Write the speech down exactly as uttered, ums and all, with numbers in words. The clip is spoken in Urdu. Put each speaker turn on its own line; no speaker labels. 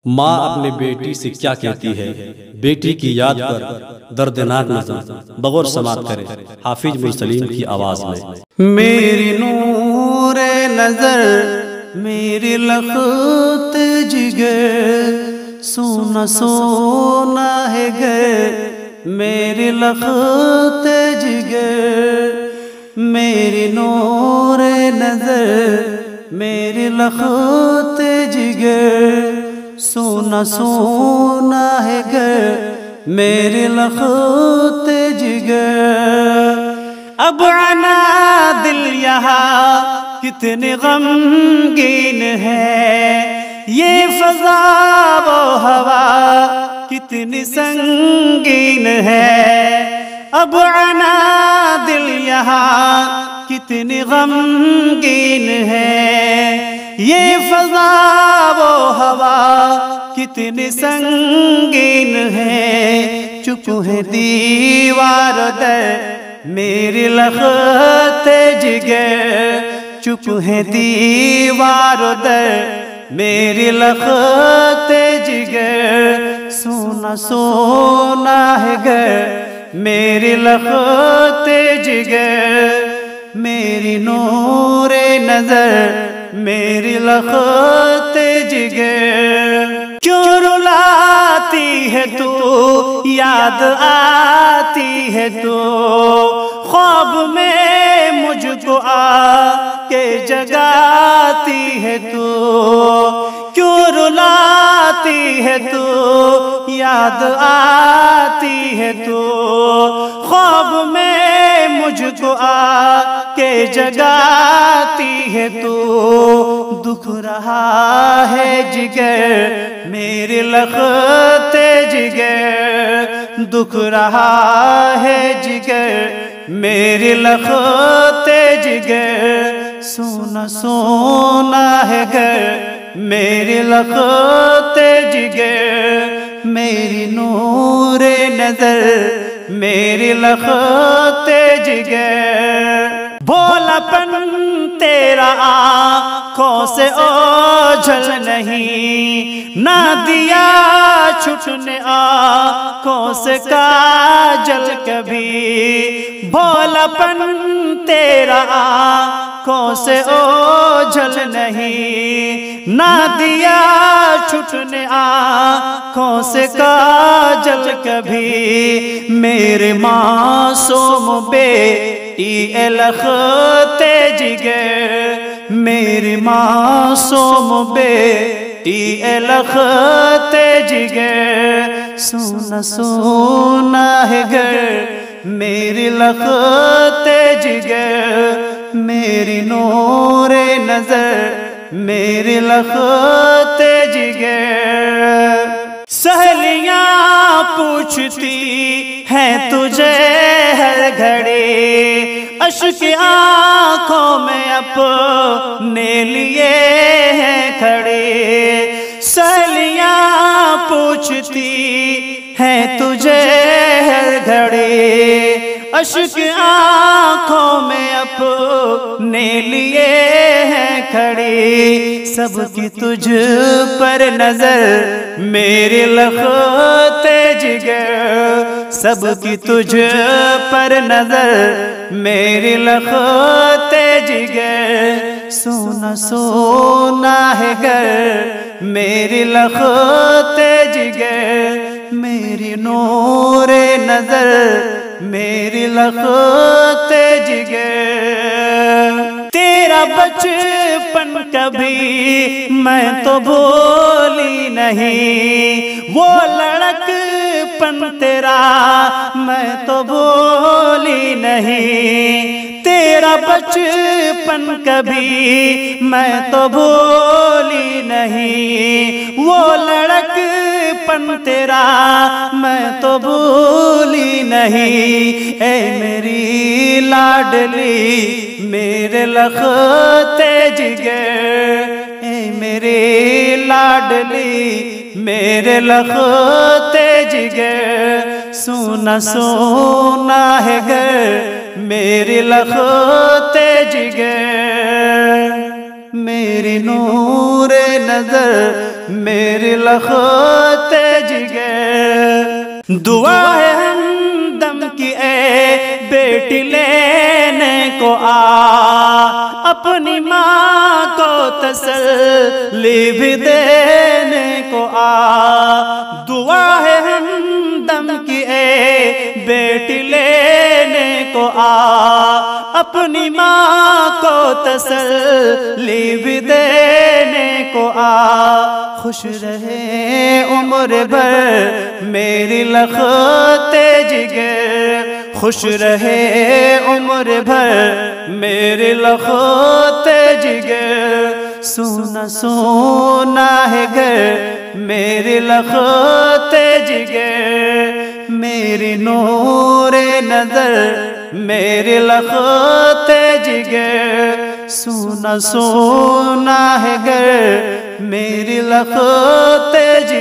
ماں اپنے بیٹی سے کیا کہتی ہے؟ بیٹی کی یاد پر دردناک نظم بغور سماعت کریں حافظ مرسلین کی آواز میں۔
میری نور نظر میری لخت جگر سونا سونا ہے گر میری لخت جگر میری نور نظر میری لخت جگر سونا سونا ہے گر میری لخت جگر اب عنا دل یہاں کتنے غمگین ہے یہ فضا و ہوا کتنی سنگین ہے اب عنا دل یہاں کتنی غمگین ہے یہ فضا و ہوا کتنی سنگین ہے چپ ہے دیوار در میری لخت جگر چپ ہے دیوار در میری لخت جگر سونا سونا ہے گر میری لخت جگر میری نور نظر میری لخت جگر کیوں رلاتی ہے تو یاد آتی ہے تو خواب میں مجھ کو آ کے جگاتی ہے تو کیوں رلاتی ہے تو یاد آتی ہے تو خواب میں مجھ کو آ کے جگاتی ہے تو دکھ رہا ہے جگر میری لخت جگر دکھ رہا ہے جگر میری لخت جگر سونا سونا ہے گر میری لخت جگر میری نور نظر میری لخت جگر بھولا پن تیرا آنکھوں سے اوجھل نہیں نہ دیا چھٹنے آنکھوں سے کاجل کبھی بھولا پن تیرا آنکھوں سے اوجھل نہیں نہ دیا چھٹنے آنکھوں سے کاجل کبھی میرے معصوم بیٹی اے لخت جگر میری معصوم بیٹی اے لخت جگر سونا سونا ہے گر میری لخت جگر میری نور نظر میری لخت جگر سہیلیاں پوچھتی ہیں تجھے ہر گھڑی اشک آنکھوں میں اپنے لیے ہیں کھڑے سہیلیاں پوچھتی ہیں تجھے ہر گھڑی اشک آنکھوں میں اپنے لیے ہیں کھڑی سب کی تجھ پر نظر میری لخت جگر سب کی تجھ پر نظر میری لخت جگر سونا سونا ہے گر میری لخت جگر میری نور نظر میری لخت جگر تیرا بچپن کبھی میں تو بھولی نہیں وہ لڑک پن تیرا میں تو بھولی نہیں تیرا بچپن کبھی میں تو بھولی نہیں وہ لڑک پن تیرا میں تو بھولی نہیں اے میری لاڈلی میرے لخت جگر اے میری لاڈلی میرے لخت جگر سونا سونا ہے گر میری لخت جگر میری نور نظر میری لخت جگر دعا ہے ہمدم کی اے بیٹی لینے کو آ اپنی ماں کو تسلی بھی دینے کو آ دعا ہے ہمدم کی اے بیٹی لینے کو آ اپنی ماں کو تسلی بھی دینے کو آ خوش رہے عمر بھر میری لخت جگر خوش رہے عمر بھر میری لخت جگر سونا سونا ہے گھر میری لخت جگر میری نور نظر میری لخت جگر سونا سونا ہے گھر میری لخت جگر